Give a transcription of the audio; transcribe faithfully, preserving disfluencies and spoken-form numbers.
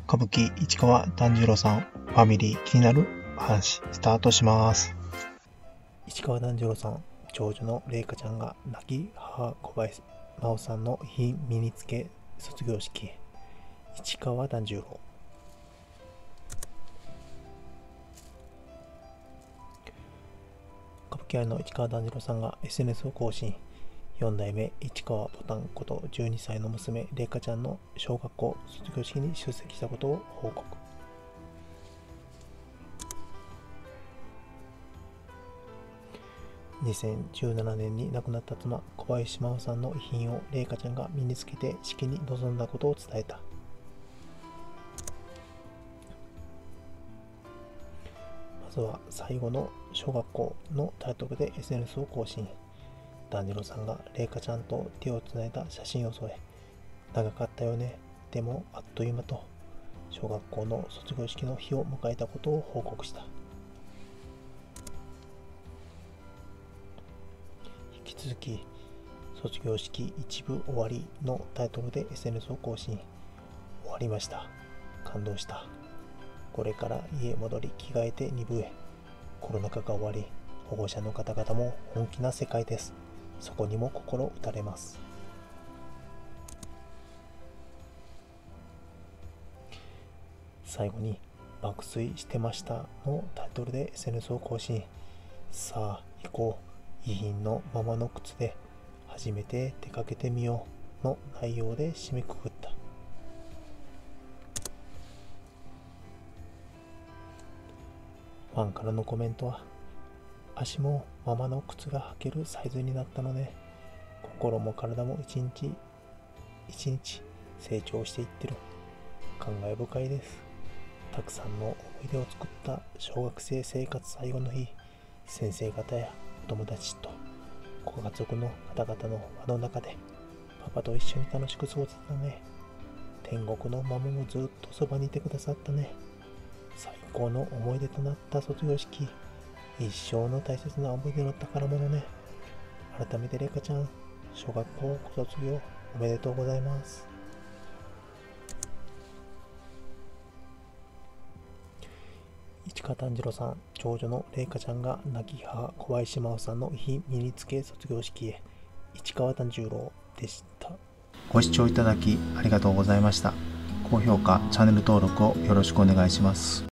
歌舞伎市川團十郎さんファミリー気になる話スタートします。市川團十郎さん、長女の麗華ちゃんが亡き母小林真央さんの非身につけ卒業式へ。市川團十郎。歌舞伎界の市川團十郎さんが エスエヌエス を更新。よん代目市川ぼたんことじゅうにさいの娘麗華ちゃんの小学校卒業式に出席したことを報告。にせんじゅうななねんに亡くなった妻小林真央さんの遺品を麗華ちゃんが身につけて式に臨んだことを伝えた。まずは最後の小学校のタイトルで エスエヌエス を更新。團十郎さんが麗華ちゃんと手をつないだ写真を添え、長かったよね、でもあっという間と、小学校の卒業式の日を迎えたことを報告した。引き続き、卒業式一部終わりのタイトルで エスエヌエス を更新。終わりました。感動した。これから家戻り着替えてに部へ。コロナ禍が終わり、保護者の方々も本気な世界です。そこにも心打たれます。最後に爆睡してましたのタイトルで エスエヌエス を更新。さあ行こう、遺品のままの靴で初めて出かけてみようの内容で締めくくった。ファンからのコメントは、足もママの靴が履けるサイズになったのね。心も体も一日一日成長していってる。感慨深いです。たくさんの思い出を作った小学生生活最後の日、先生方やお友達とご家族の方々の輪の中でパパと一緒に楽しく過ごせたね。天国のママもずっとそばにいてくださったね。最高の思い出となった卒業式、一生の大切な思い出の宝物ね。改めて麗華ちゃん、小学校ご卒業おめでとうございます。市川團十郎さん、長女の麗華ちゃんが亡き母小林真央さんの非身につけ卒業式へ。市川團十郎でした。ご視聴いただきありがとうございました。高評価、チャンネル登録をよろしくお願いします。